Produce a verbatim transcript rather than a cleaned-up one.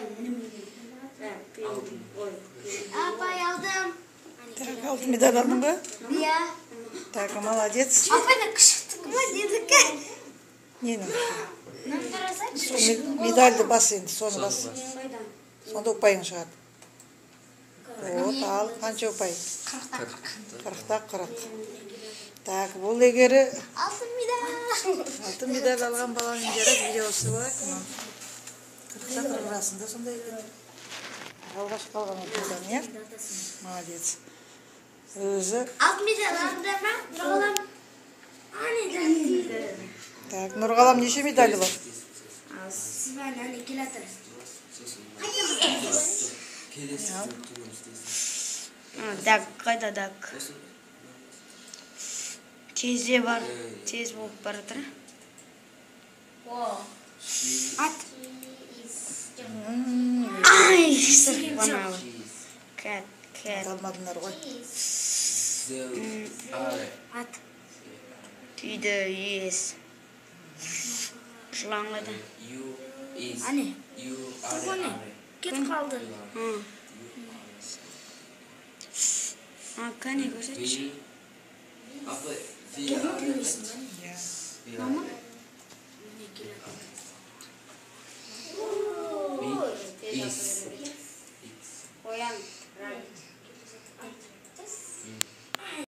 Апай алдым. Так, алтын медаль алдың ба? Иә. Так, молодец. Апайда күшіктік ма дедікі? Нені? Мынаны қарасайшы. Сол медальді бас енді, соны бас. Сонда ұпайың шығады. Вот, ал, қанша ұпай? Қырықта қырық. Так, бұл егері Алтын медаль. алтын медаль алған баланың жері видеосы бар. Қырықта қырық жасында сондай екен. Алғаш қалған алтын медаль, молодец. Өзі. Алтын медаль алдым ба? Нұрғалам. Так, Нұрғалам неше медалі бар? Сібән, әне келатыр. Даг, қайда даг? Тезде бар, тез болып баратыр. Ат. Ай, сырқ баналы. Кәт, кәт. Алмадыңдар ғой. Ат. Түйді, ес. Жылаңғады. Әне. Тұғыны. Кет қалды. А, кәне көрсетші. Келін білмейсің. Мама?